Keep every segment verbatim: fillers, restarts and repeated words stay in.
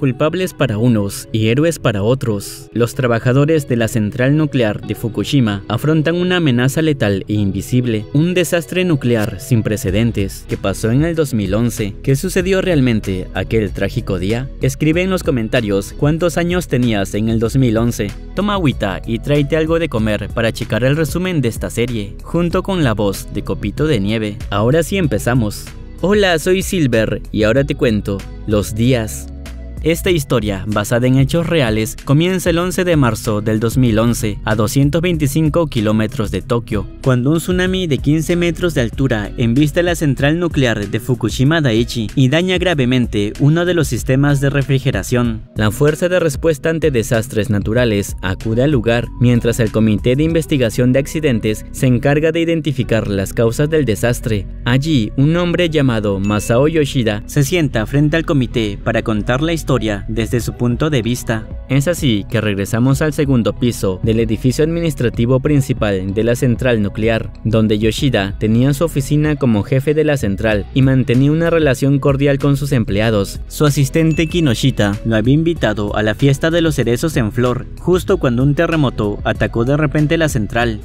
Culpables para unos y héroes para otros, los trabajadores de la central nuclear de Fukushima afrontan una amenaza letal e invisible, un desastre nuclear sin precedentes que pasó en el dos mil once. ¿Qué sucedió realmente aquel trágico día? Escribe en los comentarios cuántos años tenías en el dos mil once. Toma agüita y tráete algo de comer para checar el resumen de esta serie, junto con la voz de Copito de Nieve. Ahora sí empezamos. Hola, soy Silver y ahora te cuento los días. Esta historia, basada en hechos reales, comienza el once de marzo del dos mil once, a doscientos veinticinco kilómetros de Tokio, cuando un tsunami de quince metros de altura embiste la central nuclear de Fukushima Daiichi y daña gravemente uno de los sistemas de refrigeración. La Fuerza de Respuesta ante Desastres Naturales acude al lugar, mientras el Comité de Investigación de Accidentes se encarga de identificar las causas del desastre. Allí, un hombre llamado Masao Yoshida se sienta frente al comité para contar la historia desde su punto de vista. Es así que regresamos al segundo piso del edificio administrativo principal de la central nuclear, donde Yoshida tenía su oficina como jefe de la central y mantenía una relación cordial con sus empleados. Su asistente Kinoshita lo había invitado a la fiesta de los cerezos en flor, justo cuando un terremoto atacó de repente la central.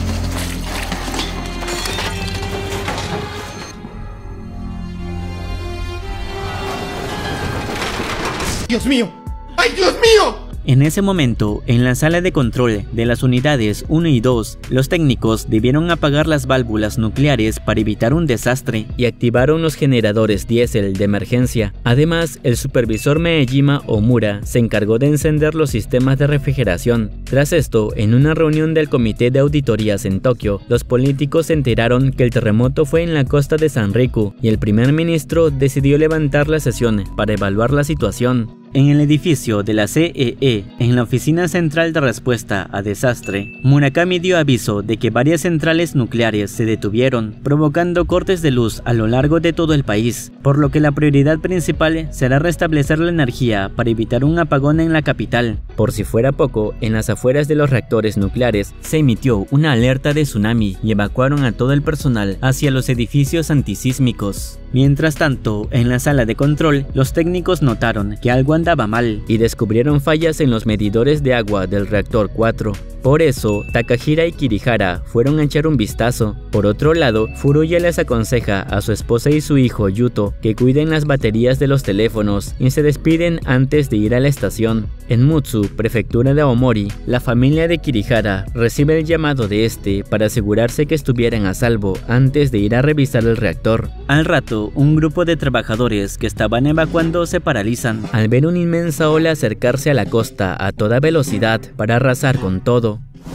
¡Dios mío! ¡Ay, Dios mío! En ese momento, en la sala de control de las unidades uno y dos, los técnicos debieron apagar las válvulas nucleares para evitar un desastre y activaron los generadores diésel de emergencia. Además, el supervisor Meijima Omura se encargó de encender los sistemas de refrigeración. Tras esto, en una reunión del Comité de Auditorías en Tokio, los políticos se enteraron que el terremoto fue en la costa de Sanriku y el primer ministro decidió levantar la sesión para evaluar la situación. En el edificio de la C E E, en la Oficina Central de Respuesta a Desastre, Murakami dio aviso de que varias centrales nucleares se detuvieron, provocando cortes de luz a lo largo de todo el país, por lo que la prioridad principal será restablecer la energía para evitar un apagón en la capital. Por si fuera poco, en las afueras de los reactores nucleares se emitió una alerta de tsunami y evacuaron a todo el personal hacia los edificios antisísmicos. Mientras tanto, en la sala de control, los técnicos notaron que algo andaba mal y descubrieron fallas en los medidores de agua del reactor cuatro. Por eso, Takahira y Kirihara fueron a echar un vistazo. Por otro lado, Furuya les aconseja a su esposa y su hijo Yuto que cuiden las baterías de los teléfonos y se despiden antes de ir a la estación. En Mutsu, prefectura de Aomori, la familia de Kirihara recibe el llamado de este para asegurarse que estuvieran a salvo antes de ir a revisar el reactor. Al rato, un grupo de trabajadores que estaban evacuando se paralizan al ver una inmensa ola acercarse a la costa a toda velocidad para arrasar con todo.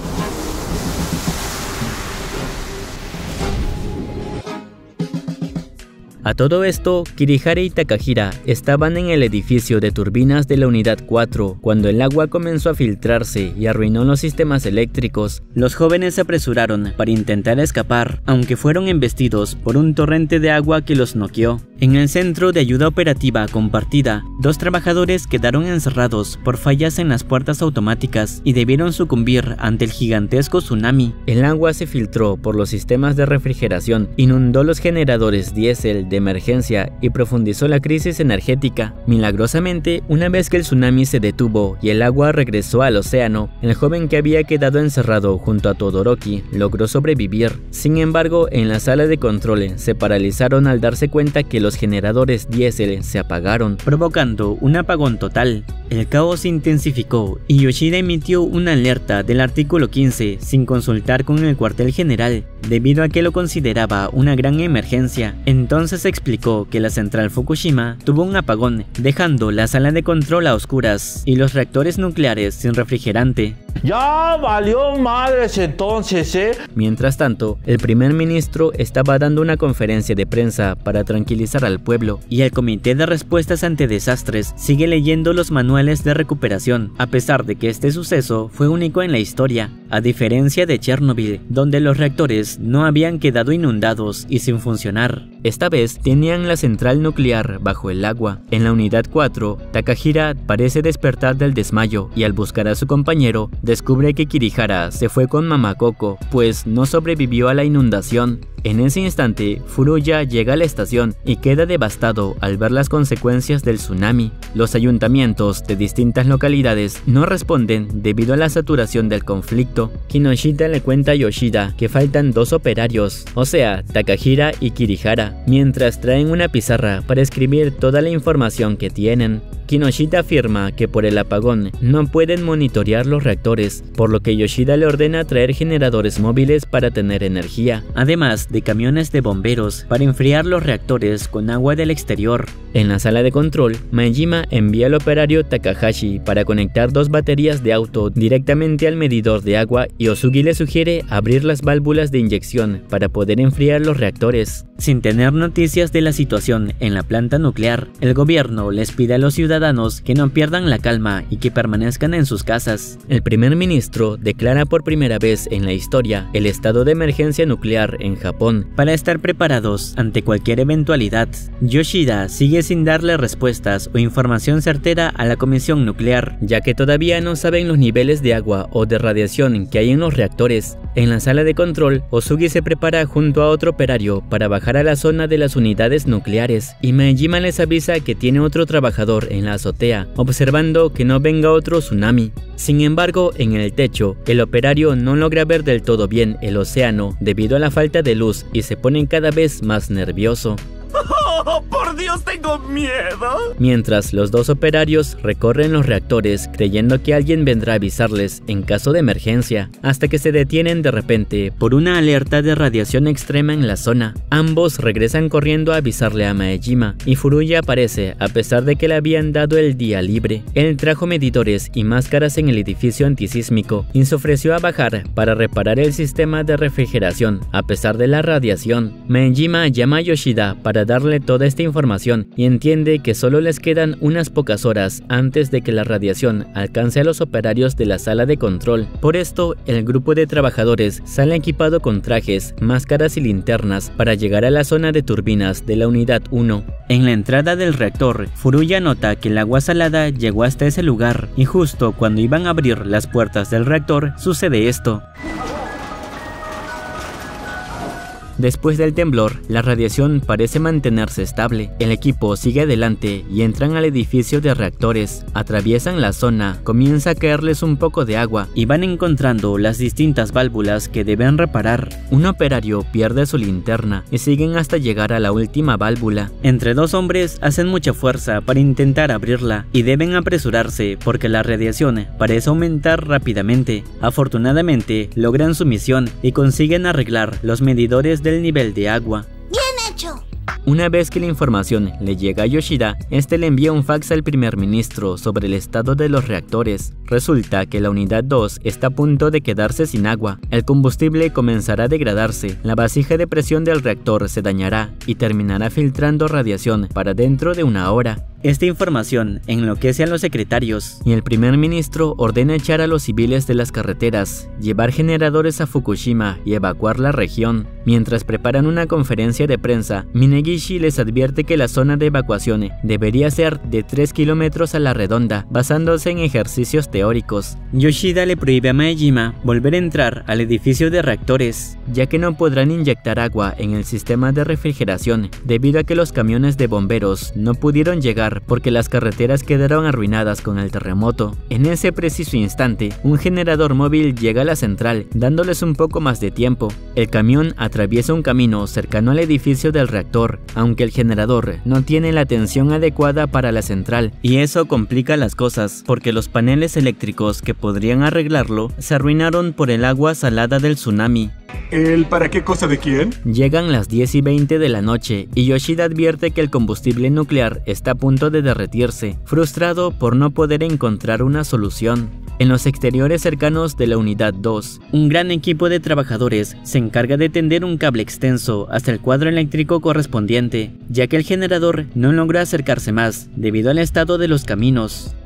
A todo esto, Kirihara y Takahira estaban en el edificio de turbinas de la unidad cuatro cuando el agua comenzó a filtrarse y arruinó los sistemas eléctricos. Los jóvenes se apresuraron para intentar escapar, aunque fueron embestidos por un torrente de agua que los noqueó. En el centro de ayuda operativa compartida, dos trabajadores quedaron encerrados por fallas en las puertas automáticas y debieron sucumbir ante el gigantesco tsunami. El agua se filtró por los sistemas de refrigeración, inundó los generadores diésel de emergencia y profundizó la crisis energética. Milagrosamente, una vez que el tsunami se detuvo y el agua regresó al océano, el joven que había quedado encerrado junto a Todoroki logró sobrevivir. Sin embargo, en la sala de control se paralizaron al darse cuenta que los generadores diésel se apagaron, provocando un apagón total. El caos se intensificó y Yoshida emitió una alerta del artículo quince sin consultar con el cuartel general, debido a que lo consideraba una gran emergencia. Entonces explicó que la central Fukushima tuvo un apagón, dejando la sala de control a oscuras y los reactores nucleares sin refrigerante. Ya valió madres entonces, ¿eh? Mientras tanto, el primer ministro estaba dando una conferencia de prensa para tranquilizar al pueblo, y el Comité de Respuestas ante Desastres sigue leyendo los manuales de recuperación, a pesar de que este suceso fue único en la historia, a diferencia de Chernobyl, donde los reactores no habían quedado inundados y sin funcionar. Esta vez tenían la central nuclear bajo el agua. En la unidad cuatro, Takahira parece despertar del desmayo y al buscar a su compañero, descubre que Kirihara se fue con Mamá Coco, pues no sobrevivió a la inundación. En ese instante, Furuya llega a la estación y queda devastado al ver las consecuencias del tsunami. Los ayuntamientos de distintas localidades no responden debido a la saturación del conflicto. Kinoshita le cuenta a Yoshida que faltan dos operarios, o sea, Takahira y Kirihara, mientras traen una pizarra para escribir toda la información que tienen. Kinoshita afirma que por el apagón no pueden monitorear los reactores, por lo que Yoshida le ordena traer generadores móviles para tener energía, además de camiones de bomberos para enfriar los reactores con agua del exterior. En la sala de control, Maejima envía al operario Takahashi para conectar dos baterías de auto directamente al medidor de agua y Osugi le sugiere abrir las válvulas de inyección para poder enfriar los reactores. Sin tener noticias de la situación en la planta nuclear, el gobierno les pide a los ciudadanos que no pierdan la calma y que permanezcan en sus casas. El primer ministro declara por primera vez en la historia el estado de emergencia nuclear en Japón para estar preparados ante cualquier eventualidad. Yoshida sigue sin darle respuestas o información certera a la comisión nuclear, ya que todavía no saben los niveles de agua o de radiación que hay en los reactores. En la sala de control, Osugi se prepara junto a otro operario para bajar a la zona de las unidades nucleares y Maejima les avisa que tiene otro trabajador en la azotea, observando que no venga otro tsunami. Sin embargo, en el techo, el operario no logra ver del todo bien el océano debido a la falta de luz y se pone cada vez más nervioso. ¡Oh, por Dios, tengo miedo! Mientras los dos operarios recorren los reactores creyendo que alguien vendrá a avisarles en caso de emergencia, hasta que se detienen de repente por una alerta de radiación extrema en la zona. Ambos regresan corriendo a avisarle a Maejima y Furuya aparece a pesar de que le habían dado el día libre. Él trajo medidores y máscaras en el edificio antisísmico y se ofreció a bajar para reparar el sistema de refrigeración a pesar de la radiación. Maejima llama a Yoshida para darle toda esta información y entiende que solo les quedan unas pocas horas antes de que la radiación alcance a los operarios de la sala de control. Por esto, el grupo de trabajadores sale equipado con trajes, máscaras y linternas para llegar a la zona de turbinas de la unidad uno. En la entrada del reactor, Furuya nota que el agua salada llegó hasta ese lugar y justo cuando iban a abrir las puertas del reactor sucede esto. Después del temblor, la radiación parece mantenerse estable. El equipo sigue adelante y entran al edificio de reactores. Atraviesan la zona, comienza a caerles un poco de agua y van encontrando las distintas válvulas que deben reparar. Un operario pierde su linterna y siguen hasta llegar a la última válvula. Entre dos hombres hacen mucha fuerza para intentar abrirla y deben apresurarse porque la radiación parece aumentar rápidamente. Afortunadamente, logran su misión y consiguen arreglar los medidores del nivel de agua. ¡Bien hecho! Una vez que la información le llega a Yoshida, este le envía un fax al primer ministro sobre el estado de los reactores. Resulta que la unidad dos está a punto de quedarse sin agua. El combustible comenzará a degradarse, la vasija de presión del reactor se dañará y terminará filtrando radiación para dentro de una hora. Esta información enloquece a los secretarios y el primer ministro ordena echar a los civiles de las carreteras, llevar generadores a Fukushima y evacuar la región. Mientras preparan una conferencia de prensa, Minegishi les advierte que la zona de evacuación debería ser de tres kilómetros a la redonda, basándose en ejercicios teóricos. Yoshida le prohíbe a Maejima volver a entrar al edificio de reactores, ya que no podrán inyectar agua en el sistema de refrigeración, debido a que los camiones de bomberos no pudieron llegar porque las carreteras quedaron arruinadas con el terremoto. En ese preciso instante, un generador móvil llega a la central, dándoles un poco más de tiempo. El camión atraviesa un camino cercano al edificio del reactor, aunque el generador no tiene la tensión adecuada para la central, y eso complica las cosas, porque los paneles eléctricos que podrían arreglarlo se arruinaron por el agua salada del tsunami. ¿El para qué cosa de quién? Llegan las diez y veinte de la noche y Yoshida advierte que el combustible nuclear está a punto de derretirse, frustrado por no poder encontrar una solución. En los exteriores cercanos de la unidad dos, un gran equipo de trabajadores se encarga de tender un cable extenso hasta el cuadro eléctrico correspondiente, ya que el generador no logró acercarse más debido al estado de los caminos.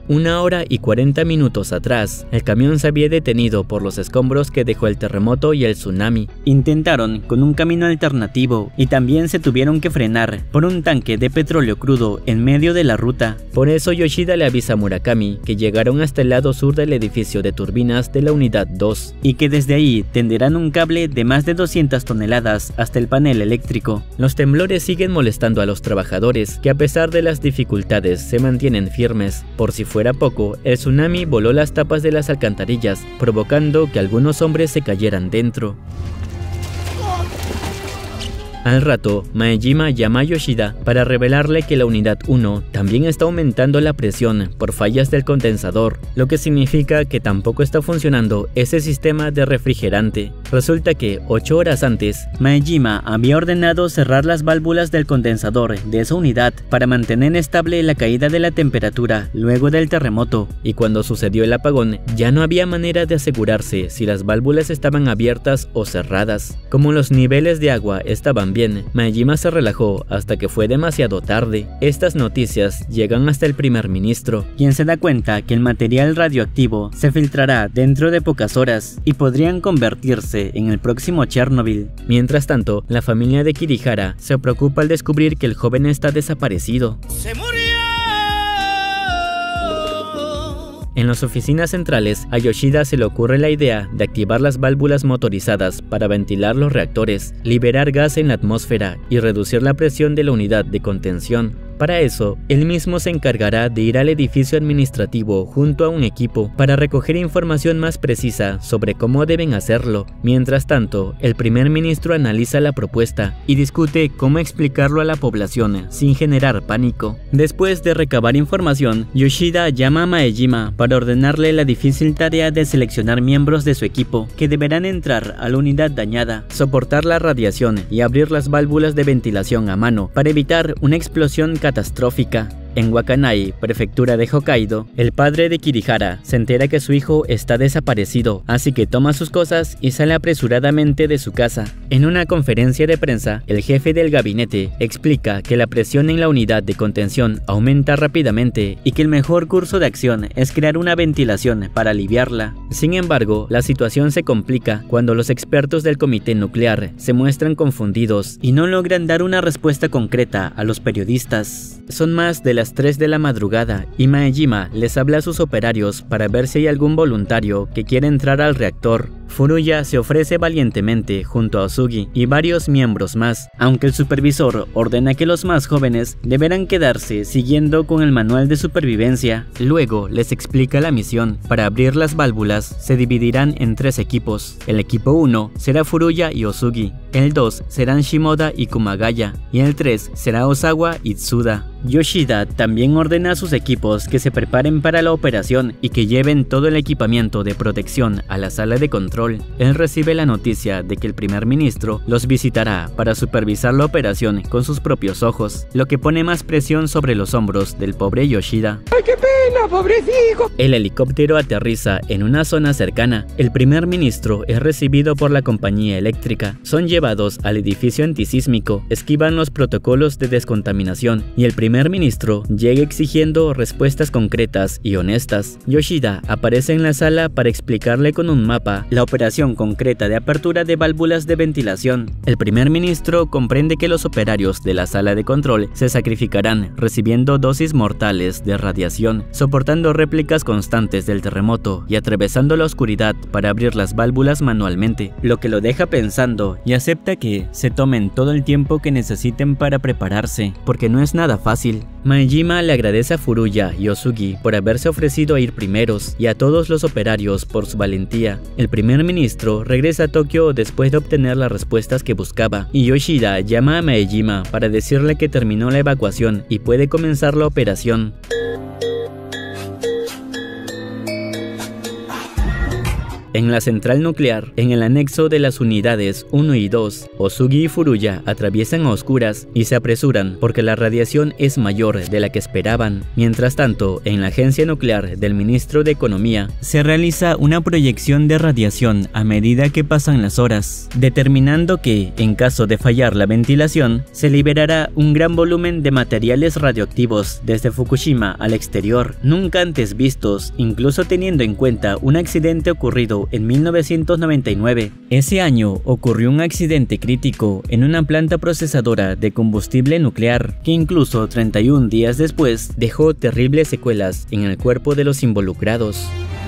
Una hora y cuarenta minutos atrás, el camión se había detenido por los escombros que dejó el terremoto y el tsunami. Intentaron con un camino alternativo y también se tuvieron que frenar por un tanque de petróleo crudo en medio de la ruta. Por eso Yoshida le avisa a Murakami que llegaron hasta el lado sur del edificio de turbinas de la unidad dos y que desde ahí tenderán un cable de más de doscientas toneladas hasta el panel eléctrico. Los temblores siguen molestando a los trabajadores, que a pesar de las dificultades se mantienen firmes. Por si fuera poco, el tsunami voló las tapas de las alcantarillas, provocando que algunos hombres se cayeran dentro. Al rato, Maejima llama a Yoshida para revelarle que la unidad uno también está aumentando la presión por fallas del condensador, lo que significa que tampoco está funcionando ese sistema de refrigerante. Resulta que, ocho horas antes, Maejima había ordenado cerrar las válvulas del condensador de esa unidad para mantener estable la caída de la temperatura luego del terremoto, y cuando sucedió el apagón, ya no había manera de asegurarse si las válvulas estaban abiertas o cerradas. Como los niveles de agua estaban bien, Maejima se relajó hasta que fue demasiado tarde. Estas noticias llegan hasta el primer ministro, quien se da cuenta que el material radioactivo se filtrará dentro de pocas horas y podrían convertirse en el próximo Chernobyl. Mientras tanto, la familia de Kirihara se preocupa al descubrir que el joven está desaparecido. ¡Se murió! En las oficinas centrales, a Yoshida se le ocurre la idea de activar las válvulas motorizadas para ventilar los reactores, liberar gas en la atmósfera y reducir la presión de la unidad de contención. Para eso, él mismo se encargará de ir al edificio administrativo junto a un equipo para recoger información más precisa sobre cómo deben hacerlo. Mientras tanto, el primer ministro analiza la propuesta y discute cómo explicarlo a la población sin generar pánico. Después de recabar información, Yoshida llama a Maejima para ordenarle la difícil tarea de seleccionar miembros de su equipo que deberán entrar a la unidad dañada, soportar la radiación y abrir las válvulas de ventilación a mano para evitar una explosión catastrófica. En Wakanai, prefectura de Hokkaido, el padre de Kirihara se entera que su hijo está desaparecido, así que toma sus cosas y sale apresuradamente de su casa. En una conferencia de prensa, el jefe del gabinete explica que la presión en la unidad de contención aumenta rápidamente y que el mejor curso de acción es crear una ventilación para aliviarla. Sin embargo, la situación se complica cuando los expertos del comité nuclear se muestran confundidos y no logran dar una respuesta concreta a los periodistas. Son más de las tres de la madrugada y Maejima les habla a sus operarios para ver si hay algún voluntario que quiera entrar al reactor. Furuya se ofrece valientemente junto a Osugi y varios miembros más, aunque el supervisor ordena que los más jóvenes deberán quedarse siguiendo con el manual de supervivencia. Luego les explica la misión. Para abrir las válvulas se dividirán en tres equipos. El equipo uno será Furuya y Osugi, el dos serán Shimoda y Kumagaya y el tres será Osawa y Tsuda. Yoshida también ordena a sus equipos que se preparen para la operación y que lleven todo el equipamiento de protección a la sala de control. Él recibe la noticia de que el primer ministro los visitará para supervisar la operación con sus propios ojos, lo que pone más presión sobre los hombros del pobre Yoshida. ¡Ay, qué pena, pobrecito! El helicóptero aterriza en una zona cercana. El primer ministro es recibido por la compañía eléctrica. Son llevados al edificio antisísmico, esquivan los protocolos de descontaminación y el primer primer ministro llega exigiendo respuestas concretas y honestas. Yoshida aparece en la sala para explicarle con un mapa la operación concreta de apertura de válvulas de ventilación. El primer ministro comprende que los operarios de la sala de control se sacrificarán recibiendo dosis mortales de radiación, soportando réplicas constantes del terremoto y atravesando la oscuridad para abrir las válvulas manualmente, lo que lo deja pensando y acepta que se tomen todo el tiempo que necesiten para prepararse, porque no es nada fácil. Maejima le agradece a Furuya y Osugi por haberse ofrecido a ir primeros y a todos los operarios por su valentía. El primer ministro regresa a Tokio después de obtener las respuestas que buscaba y Yoshida llama a Maejima para decirle que terminó la evacuación y puede comenzar la operación. En la central nuclear, en el anexo de las unidades uno y dos, Osugi y Furuya atraviesan a oscuras y se apresuran porque la radiación es mayor de la que esperaban. Mientras tanto, en la agencia nuclear del ministro de Economía, se realiza una proyección de radiación a medida que pasan las horas, determinando que, en caso de fallar la ventilación, se liberará un gran volumen de materiales radioactivos desde Fukushima al exterior, nunca antes vistos, incluso teniendo en cuenta un accidente ocurrido en mil novecientos noventa y nueve. Ese año ocurrió un accidente crítico en una planta procesadora de combustible nuclear, que incluso treinta y un días después dejó terribles secuelas en el cuerpo de los involucrados.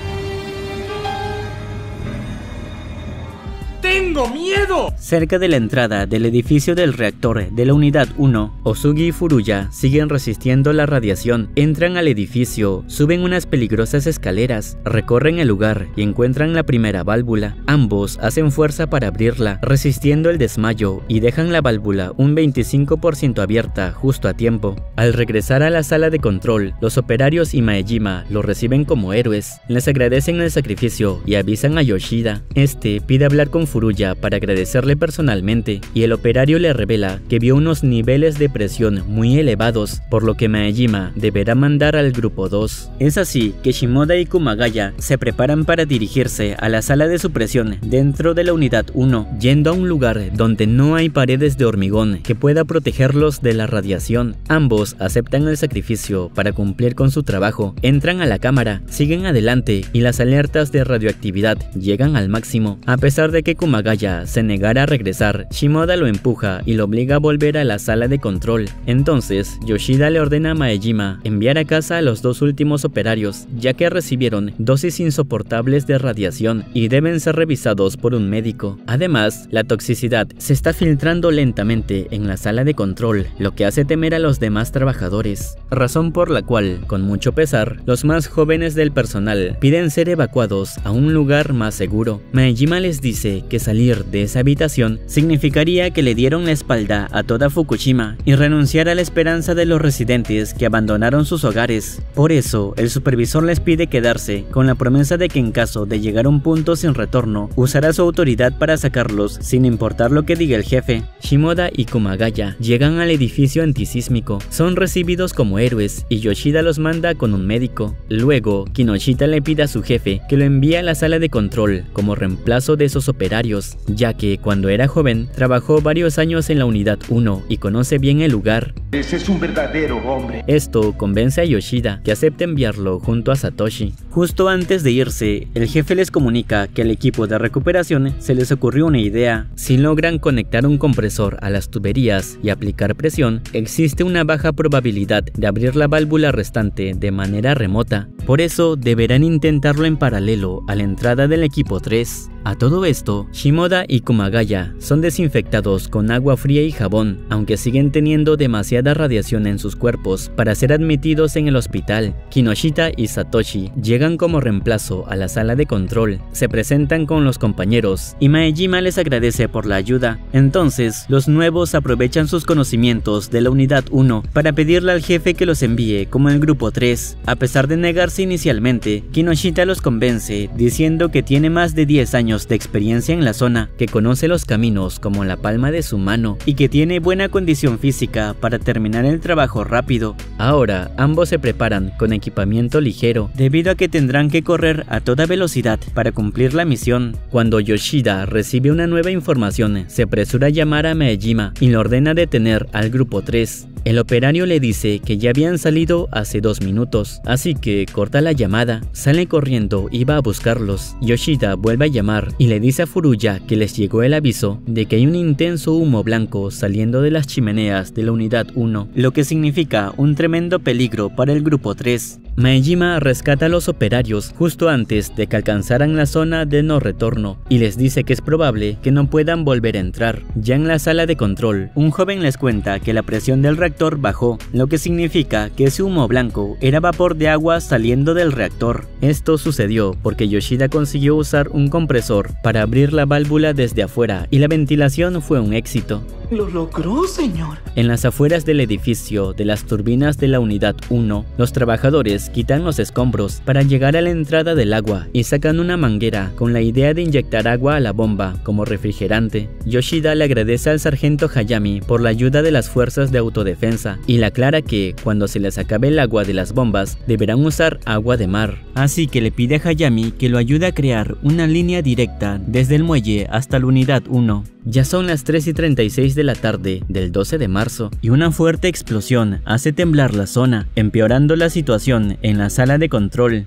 ¡Tengo miedo! Cerca de la entrada del edificio del reactor de la unidad uno, Osugi y Furuya siguen resistiendo la radiación. Entran al edificio, suben unas peligrosas escaleras, recorren el lugar y encuentran la primera válvula. Ambos hacen fuerza para abrirla, resistiendo el desmayo, y dejan la válvula un veinticinco por ciento abierta justo a tiempo. Al regresar a la sala de control, los operarios y Maejima los reciben como héroes, les agradecen el sacrificio y avisan a Yoshida. Este pide hablar con Furuya para agradecerle personalmente, y el operario le revela que vio unos niveles de presión muy elevados, por lo que Maejima deberá mandar al grupo dos. Es así que Shimoda y Kumagaya se preparan para dirigirse a la sala de supresión dentro de la unidad uno, yendo a un lugar donde no hay paredes de hormigón que pueda protegerlos de la radiación. Ambos aceptan el sacrificio para cumplir con su trabajo, entran a la cámara, siguen adelante y las alertas de radioactividad llegan al máximo. A pesar de que Kumagaya se negara a regresar, Shimoda lo empuja y lo obliga a volver a la sala de control. Entonces, Yoshida le ordena a Maejima enviar a casa a los dos últimos operarios, ya que recibieron dosis insoportables de radiación y deben ser revisados por un médico. Además, la toxicidad se está filtrando lentamente en la sala de control, lo que hace temer a los demás trabajadores, razón por la cual, con mucho pesar, los más jóvenes del personal piden ser evacuados a un lugar más seguro. Maejima les dice que salir de esa habitación significaría que le dieron la espalda a toda Fukushima y renunciar a la esperanza de los residentes que abandonaron sus hogares. Por eso, el supervisor les pide quedarse, con la promesa de que en caso de llegar a un punto sin retorno, usará su autoridad para sacarlos sin importar lo que diga el jefe. Shimoda y Kumagaya llegan al edificio antisísmico, son recibidos como héroes y Yoshida los manda con un médico. Luego, Kinoshita le pide a su jefe que lo envíe a la sala de control como reemplazo de esos operarios, ya que cuando era joven trabajó varios años en la unidad uno y conoce bien el lugar. Ese es un verdadero hombre. Esto convence a Yoshida, que acepta enviarlo junto a Satoshi. Justo antes de irse, el jefe les comunica que al equipo de recuperación se les ocurrió una idea. Si logran conectar un compresor a las tuberías y aplicar presión, existe una baja probabilidad de abrir la válvula restante de manera remota. Por eso deberán intentarlo en paralelo a la entrada del equipo tres. A todo esto, Shimoda y Kumagaya son desinfectados con agua fría y jabón, aunque siguen teniendo demasiada radiación en sus cuerpos para ser admitidos en el hospital. Kinoshita y Satoshi llegan como reemplazo a la sala de control, se presentan con los compañeros y Maejima les agradece por la ayuda. Entonces, los nuevos aprovechan sus conocimientos de la unidad uno para pedirle al jefe que los envíe como el grupo tres. A pesar de negarse inicialmente, Kinoshita los convence diciendo que tiene más de diez años de experiencia en la zona, que conoce los caminos como la palma de su mano y que tiene buena condición física para terminar el trabajo rápido. Ahora, ambos se preparan con equipamiento ligero, debido a que tendrán que correr a toda velocidad para cumplir la misión. Cuando Yoshida recibe una nueva información, se apresura a llamar a Maejima y le ordena detener al grupo tres. El operario le dice que ya habían salido hace dos minutos, así que corta la llamada, sale corriendo y va a buscarlos. Yoshida vuelve a llamar y le dice a Furuya que les llegó el aviso de que hay un intenso humo blanco saliendo de las chimeneas de la unidad uno, lo que significa un tremendo peligro para el grupo tres. Maejima rescata a los operarios justo antes de que alcanzaran la zona de no retorno y les dice que es probable que no puedan volver a entrar. Ya en la sala de control, un joven les cuenta que la presión del reactor bajó, lo que significa que ese humo blanco era vapor de agua saliendo del reactor. Esto sucedió porque Yoshida consiguió usar un compresor sensor para abrir la válvula desde afuera y la ventilación fue un éxito. Lo logró, señor. En las afueras del edificio de las turbinas de la unidad uno, los trabajadores quitan los escombros para llegar a la entrada del agua y sacan una manguera con la idea de inyectar agua a la bomba como refrigerante. Yoshida le agradece al sargento Hayami por la ayuda de las fuerzas de autodefensa y le aclara que cuando se les acabe el agua de las bombas deberán usar agua de mar. Así que le pide a Hayami que lo ayude a crear una línea directa desde el muelle hasta la unidad uno. Ya son las tres y treinta y seis de la tarde del doce de marzo y una fuerte explosión hace temblar la zona, empeorando la situación en la sala de control.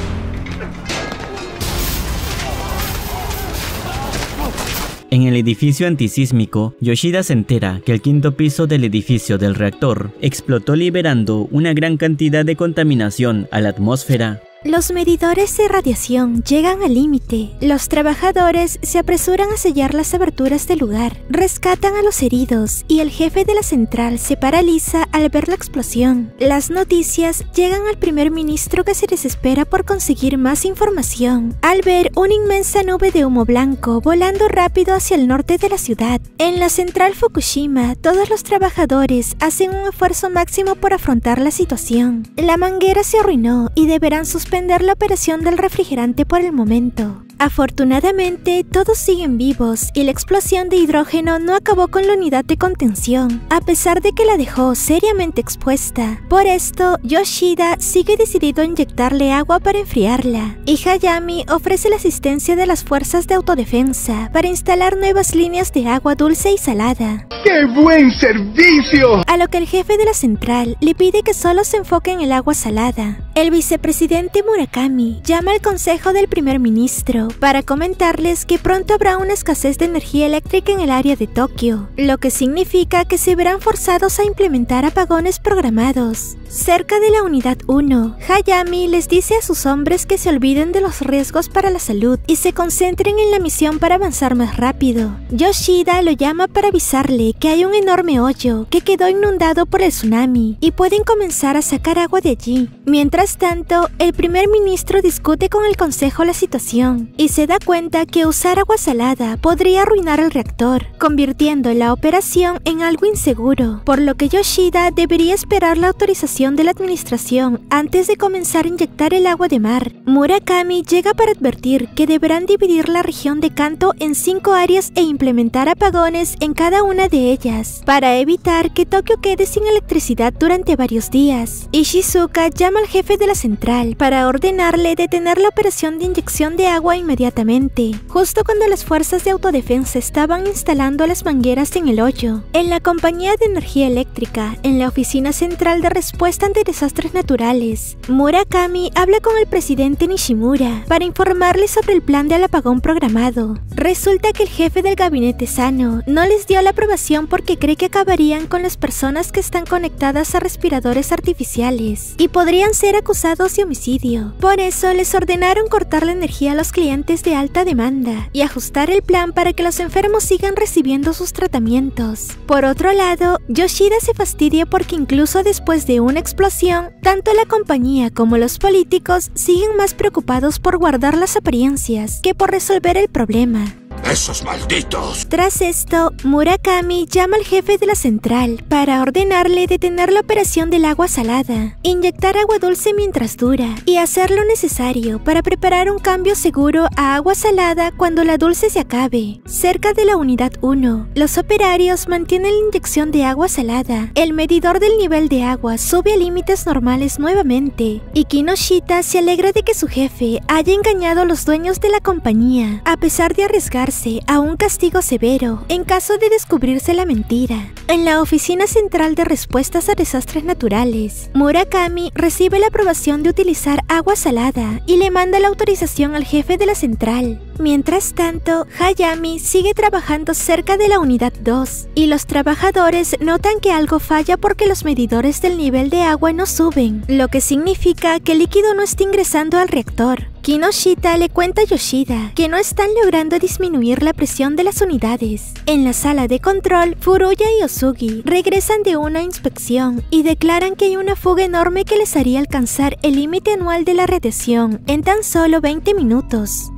En el edificio antisísmico, Yoshida se entera que el quinto piso del edificio del reactor explotó, liberando una gran cantidad de contaminación a la atmósfera. Los medidores de radiación llegan al límite. Los trabajadores se apresuran a sellar las aberturas del lugar, rescatan a los heridos y el jefe de la central se paraliza al ver la explosión. Las noticias llegan al primer ministro, que se desespera por conseguir más información al ver una inmensa nube de humo blanco volando rápido hacia el norte de la ciudad. En la central Fukushima, todos los trabajadores hacen un esfuerzo máximo por afrontar la situación. La manguera se arruinó y deberán suspender la operación del refrigerante por el momento. Afortunadamente, todos siguen vivos y la explosión de hidrógeno no acabó con la unidad de contención, a pesar de que la dejó seriamente expuesta. Por esto, Yoshida sigue decidido a inyectarle agua para enfriarla, y Hayami ofrece la asistencia de las fuerzas de autodefensa para instalar nuevas líneas de agua dulce y salada. ¡Qué buen servicio! A lo que el jefe de la central le pide que solo se enfoque en el agua salada. El vicepresidente Murakami llama al consejo del primer ministro para comentarles que pronto habrá una escasez de energía eléctrica en el área de Tokio, lo que significa que se verán forzados a implementar apagones programados. Cerca de la unidad uno, Hayami les dice a sus hombres que se olviden de los riesgos para la salud y se concentren en la misión para avanzar más rápido. Yoshida lo llama para avisarle que hay un enorme hoyo que quedó inundado por el tsunami y pueden comenzar a sacar agua de allí. Mientras tanto, el primer ministro discute con el consejo la situación y se da cuenta que usar agua salada podría arruinar el reactor, convirtiendo la operación en algo inseguro, por lo que Yoshida debería esperar la autorización de la administración antes de comenzar a inyectar el agua de mar. Murakami llega para advertir que deberán dividir la región de Kanto en cinco áreas e implementar apagones en cada una de ellas, para evitar que Tokio quede sin electricidad durante varios días. Y Shizuka llama al jefe de la central para ordenarle detener la operación de inyección de agua inmediatamente, justo cuando las fuerzas de autodefensa estaban instalando las mangueras en el hoyo. En la compañía de energía eléctrica, en la oficina central de respuesta ante desastres naturales, Murakami habla con el presidente Nishimura para informarle sobre el plan del apagón programado. Resulta que el jefe del gabinete Sano no les dio la aprobación porque cree que acabarían con las personas que están conectadas a respiradores artificiales y podrían ser acusados de homicidio. Por eso les ordenaron cortar la energía a los clientes de alta demanda y ajustar el plan para que los enfermos sigan recibiendo sus tratamientos. Por otro lado, Yoshida se fastidia porque incluso después de una explosión, tanto la compañía como los políticos siguen más preocupados por guardar las apariencias que por resolver el problema. ¡Esos malditos! Tras esto, Murakami llama al jefe de la central para ordenarle detener la operación del agua salada, inyectar agua dulce mientras dura y hacer lo necesario para preparar un cambio seguro a agua salada cuando la dulce se acabe. Cerca de la unidad uno, los operarios mantienen la inyección de agua salada. El medidor del nivel de agua sube a límites normales nuevamente y Kinoshita se alegra de que su jefe haya engañado a los dueños de la compañía, a pesar de arriesgarse a un castigo severo en caso de descubrirse la mentira. En la oficina central de respuestas a desastres naturales, Murakami recibe la aprobación de utilizar agua salada y le manda la autorización al jefe de la central. Mientras tanto, Hayami sigue trabajando cerca de la unidad dos y los trabajadores notan que algo falla porque los medidores del nivel de agua no suben, lo que significa que el líquido no está ingresando al reactor. Kinoshita le cuenta a Yoshida que no están logrando disminuir la presión de las unidades. En la sala de control, Furuya y Osugi regresan de una inspección y declaran que hay una fuga enorme que les haría alcanzar el límite anual de la radiación en tan solo veinte minutos.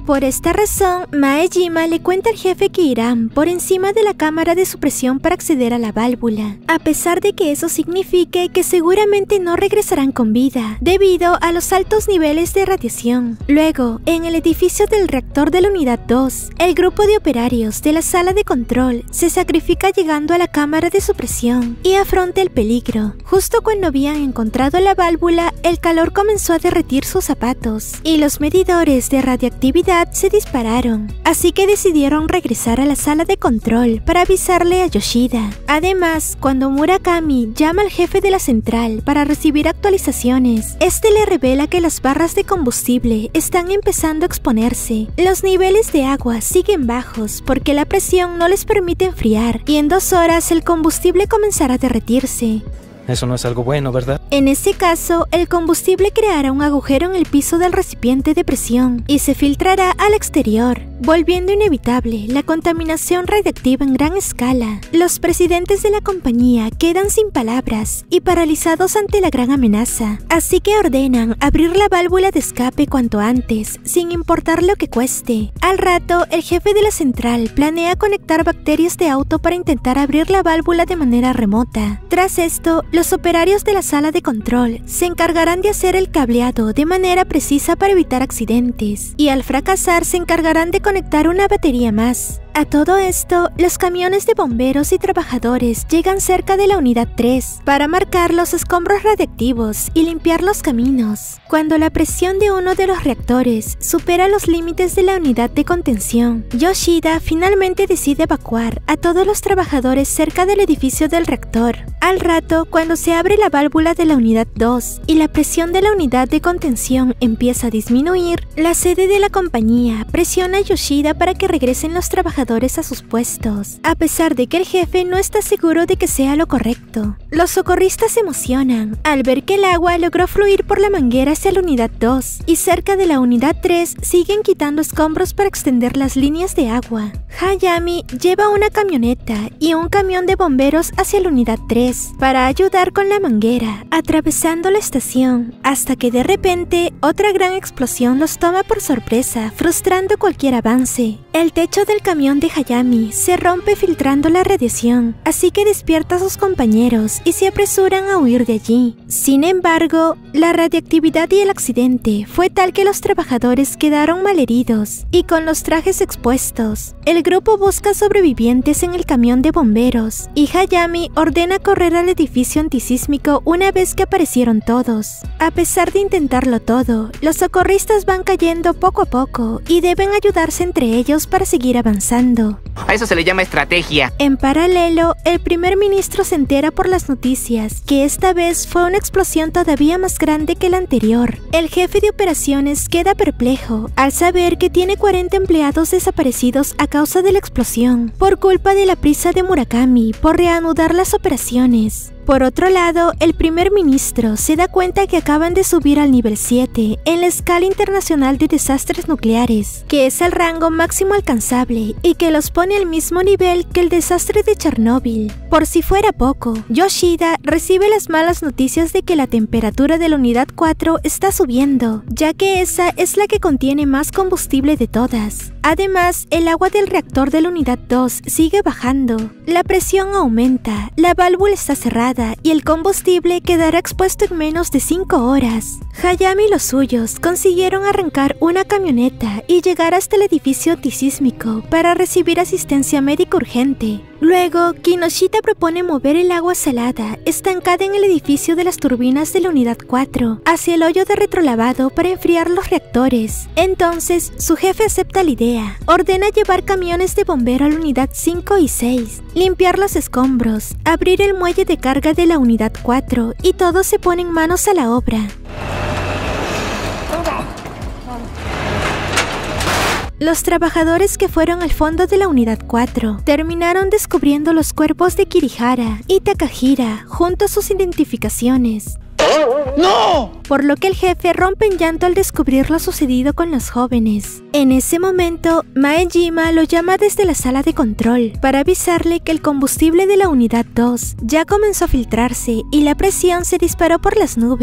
Por esta razón, Maejima le cuenta al jefe que irán por encima de la cámara de supresión para acceder a la válvula, a pesar de que eso signifique que seguramente no regresarán con vida, debido a los altos niveles de radiación. Luego, en el edificio del reactor de la unidad dos, el grupo de operarios de la sala de control se sacrifica llegando a la cámara de supresión y afronta el peligro. Justo cuando habían encontrado la válvula, el calor comenzó a derretir sus zapatos y los medidores de radiactividad se dispararon, así que decidieron regresar a la sala de control para avisarle a Yoshida. Además, cuando Murakami llama al jefe de la central para recibir actualizaciones, este le revela que las barras de combustible están empezando a exponerse. Los niveles de agua siguen bajos porque la presión no les permite enfriar y en dos horas el combustible comenzará a derretirse. Eso no es algo bueno, ¿verdad? En ese caso, el combustible creará un agujero en el piso del recipiente de presión y se filtrará al exterior, volviendo inevitable la contaminación radiactiva en gran escala. Los presidentes de la compañía quedan sin palabras y paralizados ante la gran amenaza, así que ordenan abrir la válvula de escape cuanto antes, sin importar lo que cueste. Al rato, el jefe de la central planea conectar bacterias de auto para intentar abrir la válvula de manera remota. Tras esto, los operarios de la sala de control se encargarán de hacer el cableado de manera precisa para evitar accidentes, y al fracasar se encargarán de conectar una batería más. A todo esto, los camiones de bomberos y trabajadores llegan cerca de la unidad tres para marcar los escombros radiactivos y limpiar los caminos. Cuando la presión de uno de los reactores supera los límites de la unidad de contención, Yoshida finalmente decide evacuar a todos los trabajadores cerca del edificio del reactor. Al rato, cuando se abre la válvula de la unidad dos y la presión de la unidad de contención empieza a disminuir, la sede de la compañía presiona a Yoshida para que regresen los trabajadores a sus puestos, a pesar de que el jefe no está seguro de que sea lo correcto. Los socorristas se emocionan al ver que el agua logró fluir por la manguera hacia la unidad dos y cerca de la unidad tres siguen quitando escombros para extender las líneas de agua. Hayami lleva una camioneta y un camión de bomberos hacia la unidad tres para ayudar con la manguera, atravesando la estación, hasta que de repente otra gran explosión los toma por sorpresa, frustrando cualquier avance. El techo del camión de Hayami se rompe filtrando la radiación, así que despierta a sus compañeros y se apresuran a huir de allí. Sin embargo, la radiactividad y el accidente fue tal que los trabajadores quedaron malheridos y con los trajes expuestos. El grupo busca sobrevivientes en el camión de bomberos y Hayami ordena correr al edificio antisísmico una vez que aparecieron todos. A pesar de intentarlo todo, los socorristas van cayendo poco a poco y deben ayudarse entre ellos para seguir avanzando. A eso se le llama estrategia. En paralelo, el primer ministro se entera por las noticias que esta vez fue una explosión todavía más grande que la anterior. El jefe de operaciones queda perplejo al saber que tiene cuarenta empleados desaparecidos a causa de la explosión, por culpa de la prisa de Murakami por reanudar las operaciones. Por otro lado, el primer ministro se da cuenta que acaban de subir al nivel siete en la escala internacional de desastres nucleares, que es el rango máximo alcanzable y que los pone al mismo nivel que el desastre de Chernóbil. Por si fuera poco, Yoshida recibe las malas noticias de que la temperatura de la unidad cuatro está subiendo, ya que esa es la que contiene más combustible de todas. Además, el agua del reactor de la unidad dos sigue bajando, la presión aumenta, la válvula está cerrada y el combustible quedará expuesto en menos de cinco horas. Hayami y los suyos consiguieron arrancar una camioneta y llegar hasta el edificio antisísmico para recibir asistencia médica urgente. Luego, Kinoshita propone mover el agua salada estancada en el edificio de las turbinas de la unidad cuatro hacia el hoyo de retrolavado para enfriar los reactores. Entonces, su jefe acepta la idea. Ordena llevar camiones de bombero a la unidad cinco y seis, limpiar los escombros, abrir el muelle de carga de la unidad cuatro y todos se ponen manos a la obra. Los trabajadores que fueron al fondo de la unidad cuatro terminaron descubriendo los cuerpos de Kirihara y Takahira junto a sus identificaciones. ¡No! Por lo que el jefe rompe en llanto al descubrir lo sucedido con los jóvenes. En ese momento, Maejima lo llama desde la sala de control para avisarle que el combustible de la unidad dos ya comenzó a filtrarse y la presión se disparó por las nubes.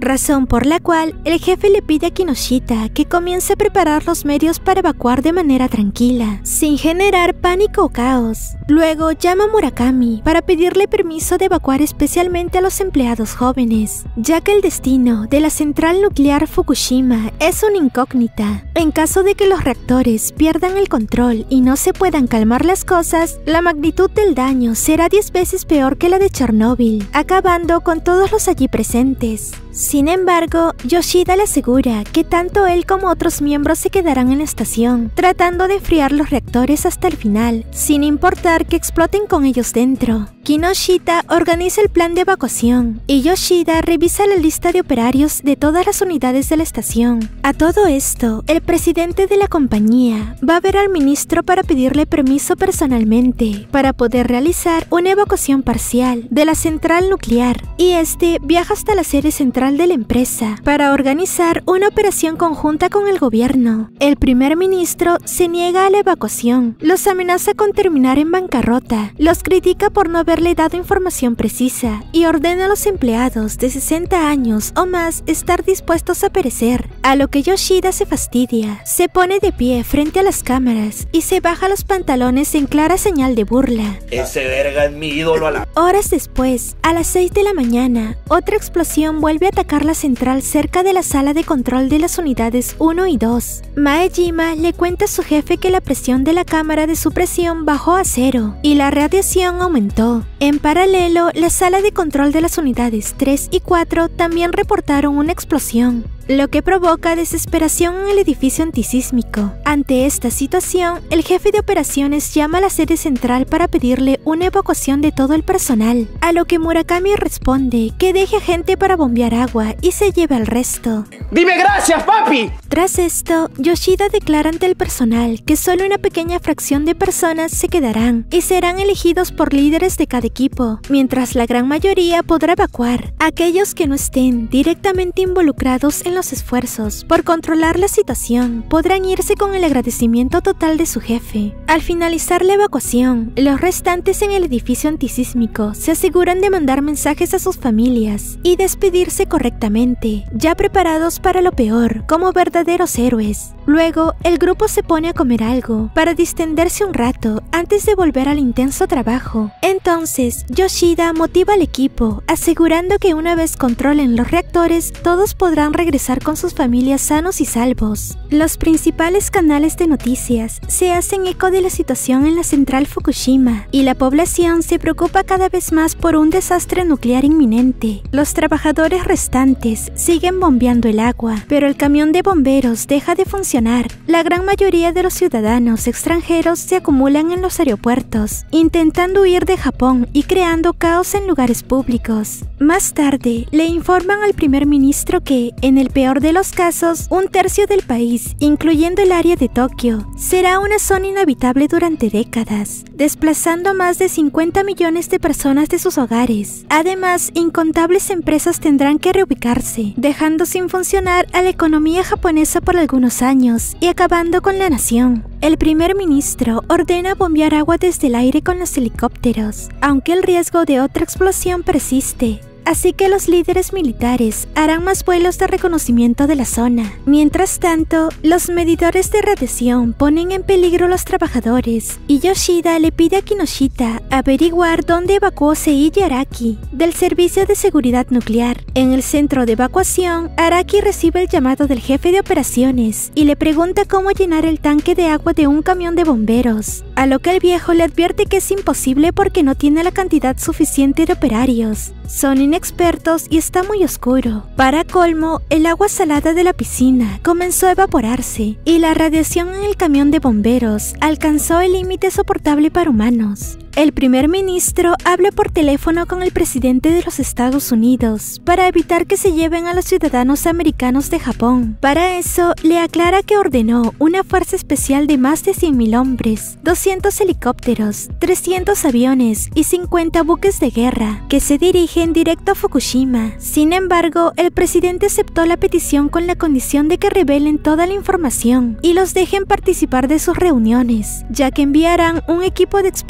razón por la cual el jefe le pide a Kinoshita que comience a preparar los medios para evacuar de manera tranquila, sin generar pánico o caos. Luego llama a Murakami para pedirle permiso de evacuar especialmente a los empleados jóvenes, ya que el destino de la central nuclear Fukushima es una incógnita. En caso de que los reactores pierdan el control y no se puedan calmar las cosas, la magnitud del daño será diez veces peor que la de Chernóbil, acabando con todos los allí presentes. Sin embargo, Yoshida le asegura que tanto él como otros miembros se quedarán en la estación, tratando de enfriar los reactores hasta el final, sin importar que exploten con ellos dentro. Kinoshita organiza el plan de evacuación y Yoshida revisa la lista de operarios de todas las unidades de la estación. A todo esto, el presidente de la compañía va a ver al ministro para pedirle permiso personalmente para poder realizar una evacuación parcial de la central nuclear, y este viaja hasta la sede central de la empresa para organizar una operación conjunta con el gobierno. El primer ministro se niega a la evacuación, los amenaza con terminar en bancarrota, los critica por no haberle dado información precisa y ordena a los empleados de sesenta años o más estar dispuestos a perecer, a lo que Yoshida se fastidia, se pone de pie frente a las cámaras y se baja los pantalones en clara señal de burla. Ese verga es mi ídolo a la... Horas después, a las seis de la mañana, otra explosión vuelve a atacar la central cerca de la sala de control de las unidades uno y dos. Maejima le cuenta a su jefe que la presión de la cámara de supresión bajó a cero y la radiación aumentó. En paralelo, la sala de control de las unidades tres y cuatro también reportaron una explosión, lo que provoca desesperación en el edificio antisísmico. Ante esta situación, el jefe de operaciones llama a la sede central para pedirle una evacuación de todo el personal, a lo que Murakami responde que deje a gente para bombear agua y se lleve al resto. ¡Dime gracias, papi! Tras esto, Yoshida declara ante el personal que solo una pequeña fracción de personas se quedarán y serán elegidos por líderes de cada equipo, mientras la gran mayoría podrá evacuar. Aquellos que no estén directamente involucrados en los esfuerzos por controlar la situación podrán irse con el agradecimiento total de su jefe. Al finalizar la evacuación, los restantes en el edificio antisísmico se aseguran de mandar mensajes a sus familias y despedirse correctamente, ya preparados para lo peor, como verdaderos héroes. Luego, el grupo se pone a comer algo para distenderse un rato antes de volver al intenso trabajo. Entonces, Yoshida motiva al equipo, asegurando que una vez controlen los reactores, todos podrán regresar con sus familias sanos y salvos. Los principales canales de noticias se hacen eco de la situación en la central Fukushima y la población se preocupa cada vez más por un desastre nuclear inminente. Los trabajadores restantes siguen bombeando el agua, pero el camión de bomberos deja de funcionar. La gran mayoría de los ciudadanos extranjeros se acumulan en los aeropuertos, intentando huir de Japón y creando caos en lugares públicos. Más tarde, le informan al primer ministro que, en el peor de los casos, un tercio del país, incluyendo el área de Tokio, será una zona inhabitable durante décadas, desplazando a más de cincuenta millones de personas de sus hogares. Además, incontables empresas tendrán que reubicarse, dejando sin funcionar a la economía japonesa por algunos años y acabando con la nación. El primer ministro ordena bombear agua desde el aire con los helicópteros, aunque el riesgo de otra explosión persiste. Así que los líderes militares harán más vuelos de reconocimiento de la zona. Mientras tanto, los medidores de radiación ponen en peligro a los trabajadores y Yoshida le pide a Kinoshita averiguar dónde evacuó Seiji Araki del Servicio de Seguridad Nuclear. En el centro de evacuación, Araki recibe el llamado del jefe de operaciones y le pregunta cómo llenar el tanque de agua de un camión de bomberos, a lo que el viejo le advierte que es imposible porque no tiene la cantidad suficiente de operarios. Son inexpertos y está muy oscuro. Para colmo, el agua salada de la piscina comenzó a evaporarse y la radiación en el camión de bomberos alcanzó el límite soportable para humanos. El primer ministro habla por teléfono con el presidente de los Estados Unidos para evitar que se lleven a los ciudadanos americanos de Japón. Para eso, le aclara que ordenó una fuerza especial de más de cien mil hombres, doscientos helicópteros, trescientos aviones y cincuenta buques de guerra, que se dirigen directo a Fukushima. Sin embargo, el presidente aceptó la petición con la condición de que revelen toda la información y los dejen participar de sus reuniones, ya que enviarán un equipo de expertos nucleares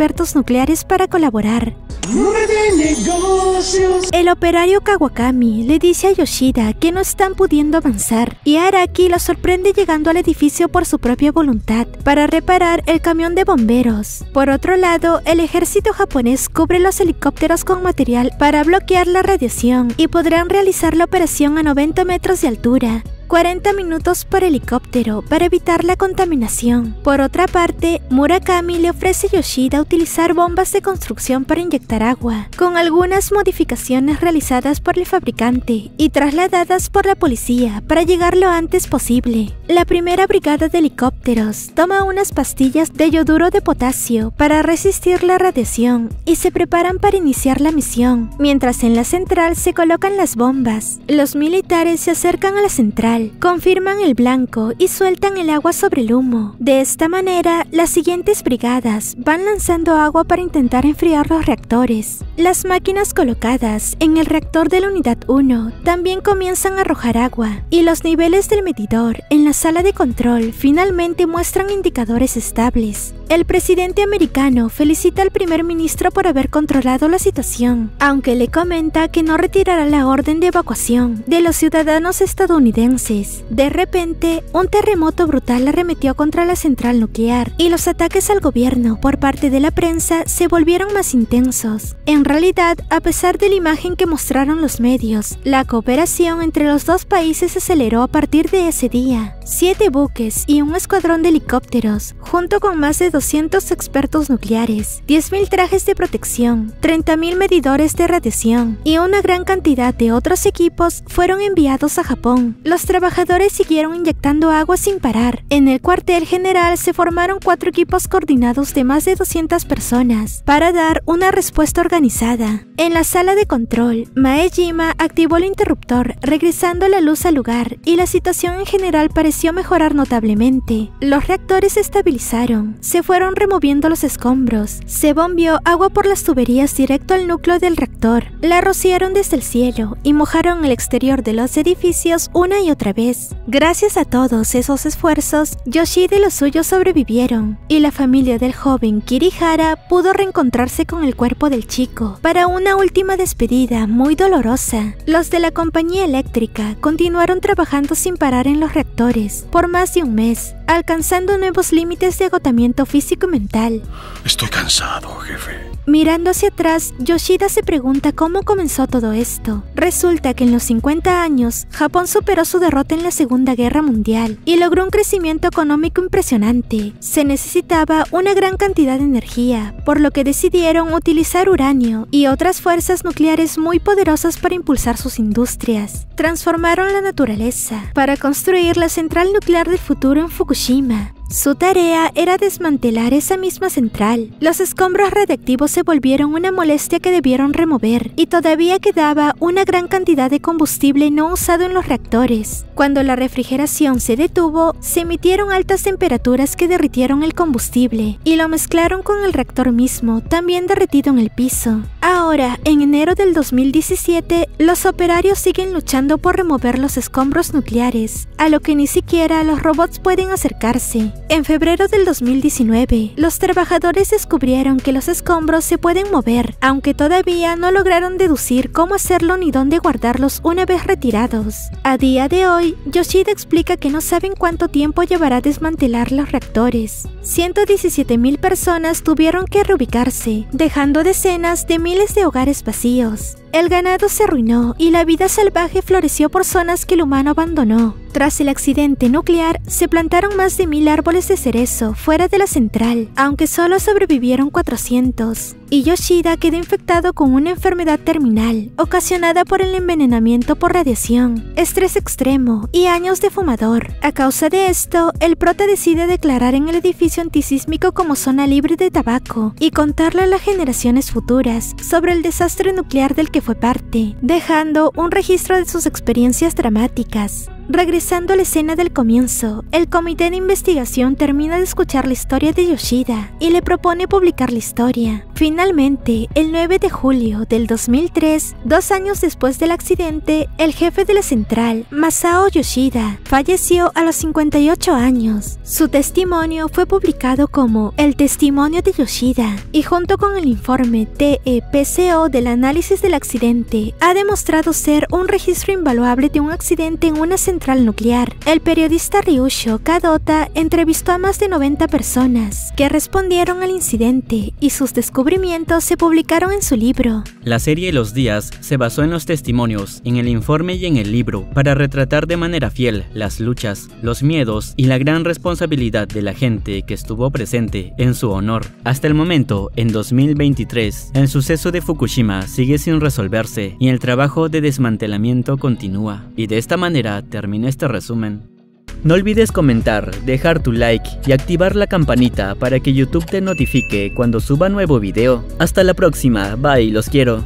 nucleares para colaborar. El operario Kawakami le dice a Yoshida que no están pudiendo avanzar y Araki lo sorprende llegando al edificio por su propia voluntad para reparar el camión de bomberos. Por otro lado, el ejército japonés cubre los helicópteros con material para bloquear la radiación y podrán realizar la operación a noventa metros de altura. cuarenta minutos por helicóptero para evitar la contaminación. Por otra parte, Murakami le ofrece a Yoshida utilizar bombas de construcción para inyectar agua, con algunas modificaciones realizadas por el fabricante y trasladadas por la policía para llegar lo antes posible. La primera brigada de helicópteros toma unas pastillas de yoduro de potasio para resistir la radiación y se preparan para iniciar la misión, mientras en la central se colocan las bombas. Los militares se acercan a la central, confirman el blanco y sueltan el agua sobre el humo. De esta manera, las siguientes brigadas van lanzando agua para intentar enfriar los reactores. Las máquinas colocadas en el reactor de la unidad uno también comienzan a arrojar agua, y los niveles del medidor en la sala de control finalmente muestran indicadores estables. El presidente americano felicita al primer ministro por haber controlado la situación, aunque le comenta que no retirará la orden de evacuación de los ciudadanos estadounidenses. De repente, un terremoto brutal arremetió contra la central nuclear y los ataques al gobierno por parte de la prensa se volvieron más intensos. En realidad, a pesar de la imagen que mostraron los medios, la cooperación entre los dos países se aceleró a partir de ese día. Siete buques y un escuadrón de helicópteros, junto con más de doscientos expertos nucleares, diez mil trajes de protección, treinta mil medidores de radiación y una gran cantidad de otros equipos fueron enviados a Japón. Los trabajadores siguieron inyectando agua sin parar. En el cuartel general se formaron cuatro equipos coordinados de más de doscientas personas para dar una respuesta organizada. En la sala de control, Maejima activó el interruptor, regresando la luz al lugar, y la situación en general pareció mejorar notablemente. Los reactores se estabilizaron, se fueron removiendo los escombros, se bombeó agua por las tuberías directo al núcleo del reactor, la rociaron desde el cielo y mojaron el exterior de los edificios una y otra vez. Gracias a todos esos esfuerzos, Yoshida y los suyos sobrevivieron, y la familia del joven Kirihara pudo reencontrarse con el cuerpo del chico para una última despedida muy dolorosa. Los de la compañía eléctrica continuaron trabajando sin parar en los reactores por más de un mes, alcanzando nuevos límites de agotamiento físico y mental. Estoy cansado, jefe. Mirando hacia atrás, Yoshida se pregunta cómo comenzó todo esto. Resulta que en los cincuenta años, Japón superó su derrota en la Segunda Guerra Mundial y logró un crecimiento económico impresionante. Se necesitaba una gran cantidad de energía, por lo que decidieron utilizar uranio y otras fuerzas nucleares muy poderosas para impulsar sus industrias. Transformaron la naturaleza para construir la central nuclear del futuro en Fukushima. Su tarea era desmantelar esa misma central. Los escombros radiactivos se volvieron una molestia que debieron remover, y todavía quedaba una gran cantidad de combustible no usado en los reactores. Cuando la refrigeración se detuvo, se emitieron altas temperaturas que derritieron el combustible y lo mezclaron con el reactor mismo, también derretido en el piso. Ahora, en enero del dos mil diecisiete, los operarios siguen luchando por remover los escombros nucleares, a lo que ni siquiera los robots pueden acercarse. En febrero del dos mil diecinueve, los trabajadores descubrieron que los escombros se pueden mover, aunque todavía no lograron deducir cómo hacerlo ni dónde guardarlos una vez retirados. A día de hoy, Yoshida explica que no saben cuánto tiempo llevará desmantelar los reactores. ciento diecisiete mil personas tuvieron que reubicarse, dejando decenas de miles de hogares vacíos. El ganado se arruinó y la vida salvaje floreció por zonas que el humano abandonó. Tras el accidente nuclear, se plantaron más de mil árboles de cerezo fuera de la central, aunque solo sobrevivieron cuatrocientos. Y Yoshida quedó infectado con una enfermedad terminal, ocasionada por el envenenamiento por radiación, estrés extremo y años de fumador. A causa de esto, el prota decide declarar en el edificio antisísmico como zona libre de tabaco y contarle a las generaciones futuras sobre el desastre nuclear del que fue parte, dejando un registro de sus experiencias dramáticas. Regresando a la escena del comienzo, el comité de investigación termina de escuchar la historia de Yoshida y le propone publicar la historia. Finalmente, el nueve de julio del dos mil tres, dos años después del accidente, el jefe de la central, Masao Yoshida, falleció a los cincuenta y ocho años. Su testimonio fue publicado como El testimonio de Yoshida y junto con el informe T E P C O del análisis del accidente, ha demostrado ser un registro invaluable de un accidente en una central nuclear. El periodista Ryusho Kadota entrevistó a más de noventa personas que respondieron al incidente y sus descubrimientos se publicaron en su libro. La serie Los Días se basó en los testimonios, en el informe y en el libro, para retratar de manera fiel las luchas, los miedos y la gran responsabilidad de la gente que estuvo presente en su honor. Hasta el momento, en dos mil veintitrés, el suceso de Fukushima sigue sin resolverse y el trabajo de desmantelamiento continúa. Y de esta manera termina este resumen. No olvides comentar, dejar tu like y activar la campanita para que YouTube te notifique cuando suba nuevo video. Hasta la próxima, bye, los quiero.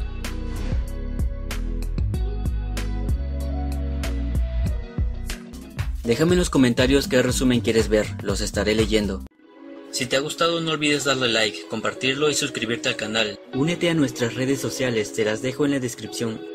Déjame en los comentarios qué resumen quieres ver, los estaré leyendo. Si te ha gustado no olvides darle like, compartirlo y suscribirte al canal. Únete a nuestras redes sociales, te las dejo en la descripción.